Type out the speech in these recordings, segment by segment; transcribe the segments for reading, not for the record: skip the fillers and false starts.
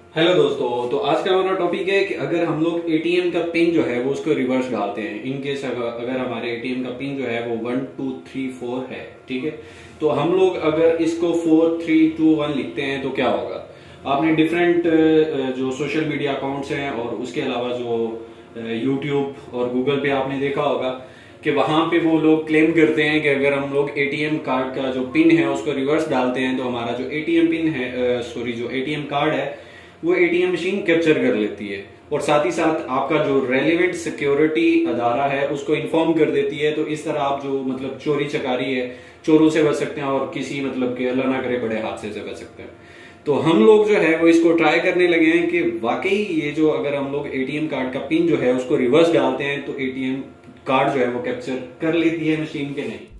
Hello दोस्तों, तो आज का हमारा टॉपिक है कि अगर हम लोग एटीएम का पिन जो है वो उसको रिवर्स डालते हैं। इन केस अगर हमारे एटीएम का पिन जो है वो 1234 है, ठीक है, तो हम लोग अगर इसको 4321 लिखते हैं तो क्या होगा। आपने डिफरेंट जो सोशल मीडिया अकाउंट्स हैं और उसके अलावा जो यूट्यूब और गूगल पे आपने देखा होगा कि वहां पे वो लोग क्लेम करते हैं कि अगर हम लोग एटीएम कार्ड का जो पिन है उसको रिवर्स डालते हैं तो हमारा जो एटीएम पिन है जो एटीएम कार्ड है वो एटीएम मशीन कैप्चर कर लेती है और साथ ही साथ आपका जो रेलिवेंट सिक्योरिटी अदारा है उसको इन्फॉर्म कर देती है। तो इस तरह आप जो मतलब चोरी चकारी है, चोरों से बच सकते हैं और किसी मतलब के अल्लाह ना करे बड़े हादसे से बच सकते हैं। तो हम लोग जो है वो इसको ट्राई करने लगे हैं कि वाकई ये जो अगर हम लोग एटीएम कार्ड का पिन जो है उसको रिवर्स डालते हैं तो एटीएम कार्ड जो है वो कैप्चर कर लेती है मशीन के नहीं।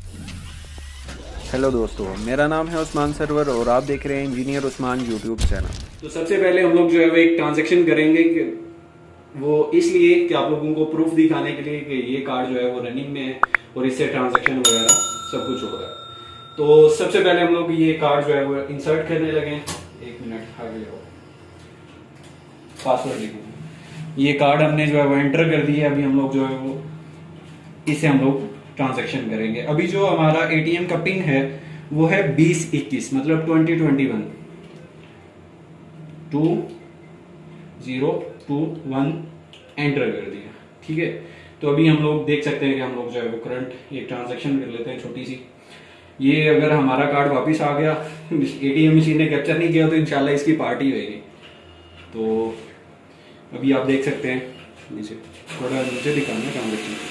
हेलो दोस्तों, मेरा नाम है उस्मान सरवर और आप देख रहे हैं इंजीनियर उस्मान यूट्यूब चैनल। तो सबसे पहले हम लोग जो है वो एक ट्रांजैक्शन करेंगे कि वो इसलिए कि आप लोगों को प्रूफ दिखाने के लिए कि ये कार्ड जो है वो रनिंग में है और इससे ट्रांजैक्शन वगैरह सब कुछ हो रहा है। तो सबसे पहले हम लोग ये कार्ड जो है वो इंसर्ट करने लगे। एक मिनट आगे जाओ, पासवर्ड लिखो। ये कार्ड हमने जो है वो एंटर कर दिया। अभी हम लोग जो है वो इसे हम लोग ट्रांजैक्शन करेंगे। अभी जो हमारा एटीएम का पिन है वो है 2021 मतलब 2021 2021 एंटर कर दिया, ठीक है। तो अभी हम लोग देख सकते हैं कि हम लोग जो है वो करंट एक ट्रांजैक्शन कर लेते हैं छोटी सी। ये अगर हमारा कार्ड वापस आ गया, एटीएम मशीन ने कैप्चर नहीं किया तो इंशाल्लाह इसकी पार्टी होगी। तो अभी आप देख सकते हैं, नीचे थोड़ा नीचे दिखाना ट्रांजैक्शन।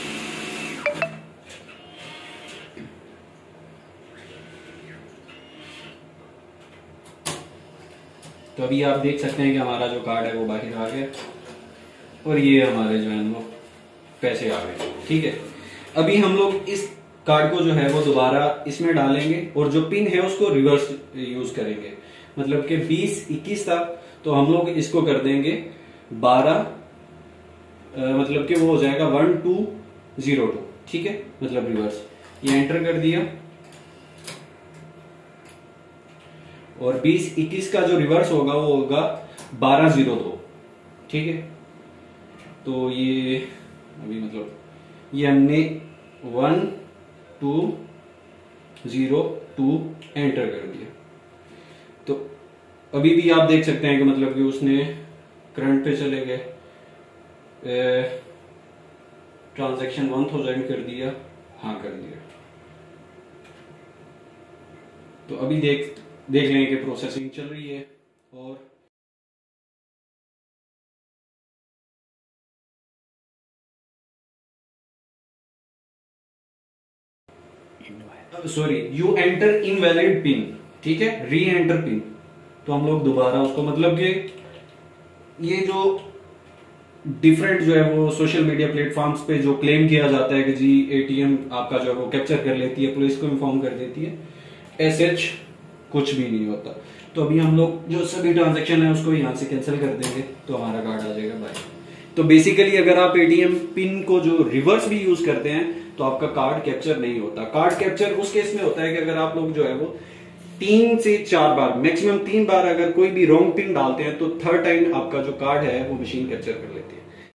तो अभी आप देख सकते हैं कि हमारा जो कार्ड है वो बाहर आ गया और ये हमारे जो है वो पैसे आ गए, ठीक है। अभी हम लोग इस कार्ड को जो है वो दोबारा इसमें डालेंगे और जो पिन है उसको रिवर्स यूज करेंगे। मतलब कि 2021 था तो हम लोग इसको कर देंगे 12 मतलब कि वो हो जाएगा 1202, ठीक है, मतलब रिवर्स। ये एंटर कर दिया और 2021 का जो रिवर्स होगा वो होगा 1202, ठीक है। तो ये अभी मतलब ये हमने 1202 एंटर कर दिया। तो अभी भी आप देख सकते हैं कि मतलब कि उसने करंट पे चले गए, ट्रांजैक्शन 1000 कर दिया, हाँ कर दिया। तो अभी देख लें कि प्रोसेसिंग चल रही है। और sorry, you enter invalid PIN, ठीक है, री एंटर पिन। तो हम लोग दोबारा उसको मतलब कि ये जो डिफरेंट जो है वो सोशल मीडिया प्लेटफॉर्म्स पे जो क्लेम किया जाता है कि जी एटीएम आपका जो है वो कैप्चर कर लेती है, पुलिस को इन्फॉर्म कर देती है, एसएच कुछ भी नहीं होता। तो अभी हम लोग जो सभी ट्रांजैक्शन है उसको यहाँ से कैंसिल कर देंगे तो हमारा कार्ड आ जाएगा बाय। तो बेसिकली अगर आप एटीएम पिन को जो रिवर्स भी यूज करते हैं तो आपका कार्ड कैप्चर नहीं होता। कार्ड कैप्चर उस केस में होता है कि अगर आप लोग जो है वो 3 से 4 बार, मैक्सिमम 3 बार अगर कोई भी रॉन्ग पिन डालते हैं तो थर्ड टाइम आपका जो कार्ड है वो मशीन कैप्चर कर लेती है।